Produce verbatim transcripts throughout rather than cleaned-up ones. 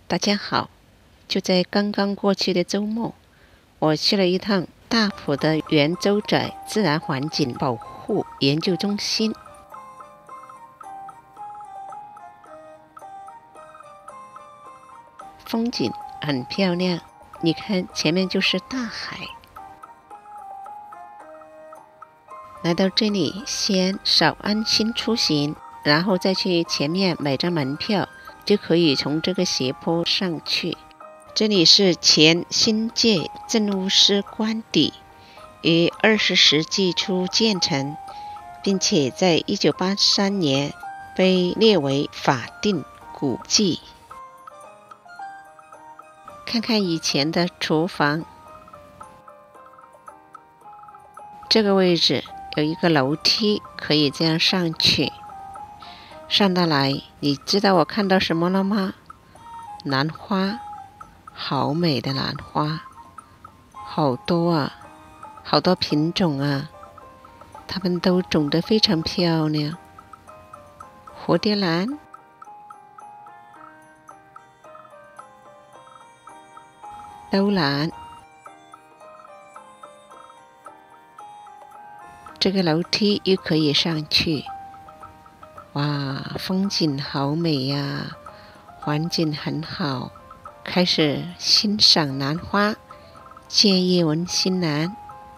大家好，就在刚刚过去的周末，我去了一趟大埔的圆洲仔自然环境保护研究中心。风景很漂亮，你看前面就是大海。来到这里，先扫安心出行，然后再去前面买张门票，就可以从这个斜坡上去。这里是前新界政务司官邸，于二十世纪初建成，并且在一九八三年被列为法定古迹。看看以前的厨房，这个位置有一个楼梯，可以这样上去。上到来，你知道我看到什么了吗？兰花，好美的兰花，好多啊，好多品种啊，它们都种得非常漂亮。蝴蝶兰，兜兰，这个楼梯又可以上去。哇，风景好美呀，环境很好。开始欣赏兰花，借叶文心兰。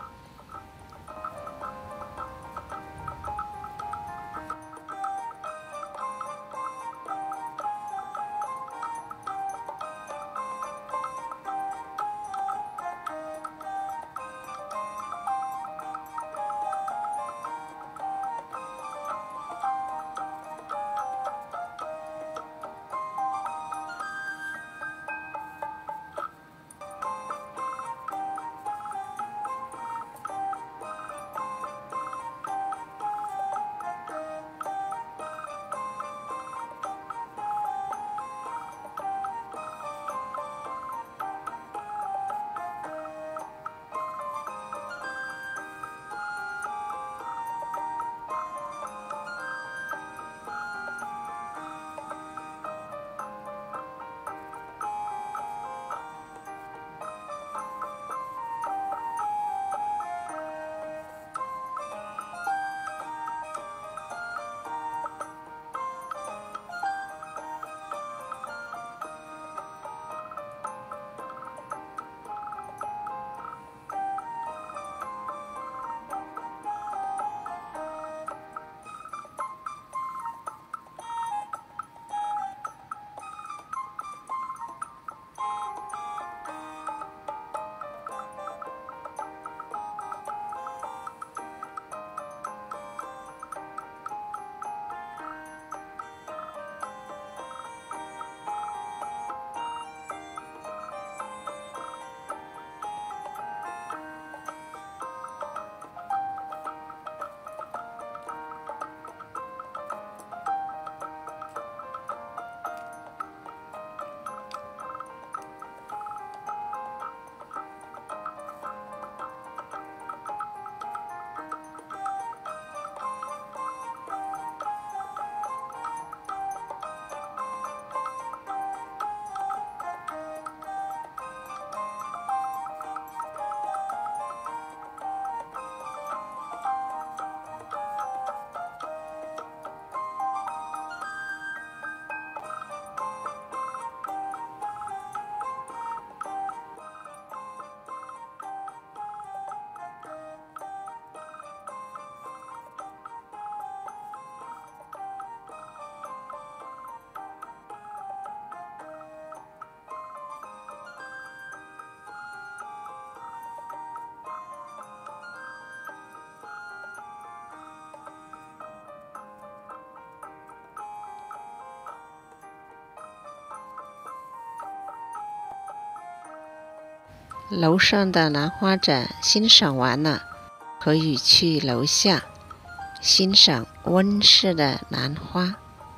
楼上的兰花展欣赏完了，可以去楼下欣赏温室的兰花。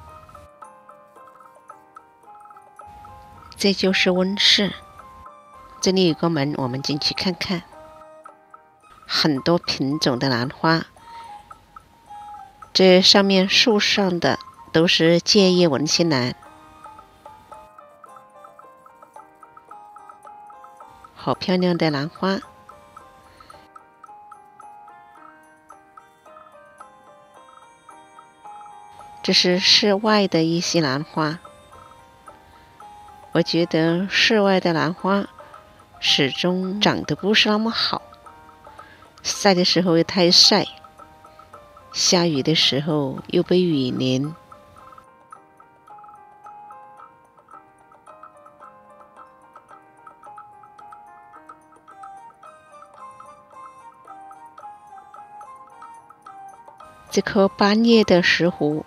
这就是温室，这里有个门，我们进去看看。很多品种的兰花，这上面树上的都是介叶文心兰。 好漂亮的兰花。这是室外的一些兰花。我觉得室外的兰花始终长得不是那么好，晒的时候又太晒，下雨的时候又被雨淋。这棵半叶的石斛，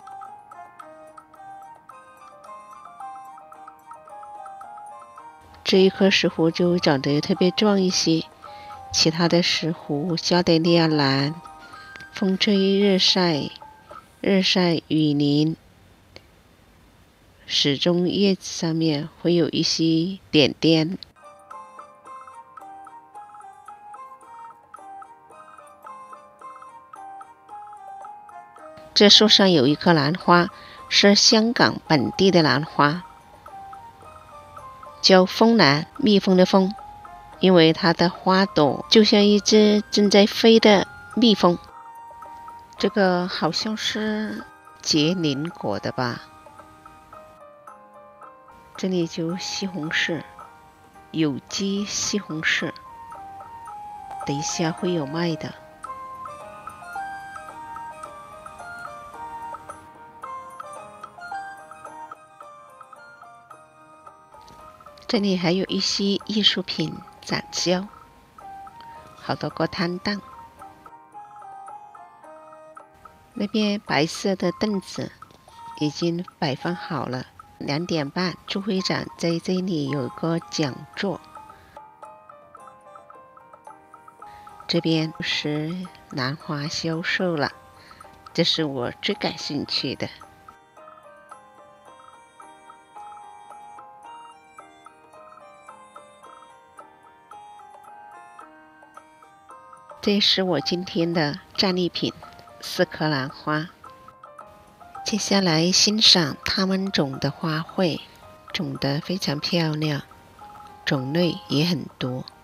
这一棵石斛就长得特别壮一些，其他的石斛加德利亚兰，风吹日晒，日晒雨淋，始终叶子上面会有一些点点。这树上有一棵兰花，是香港本地的兰花，叫蜂兰，蜜蜂的蜂，因为它的花朵就像一只正在飞的蜜蜂。这个好像是结林果的吧。这里就西红柿，有机西红柿，等一下会有卖的。这里还有一些艺术品展销，好多个摊档。那边白色的凳子已经摆放好了，两点半朱会长在这里有个讲座。这边是兰花销售了，这是我最感兴趣的。这是我今天的战利品，四棵兰花。接下来欣赏它们种的花卉，种得非常漂亮，种类也很多。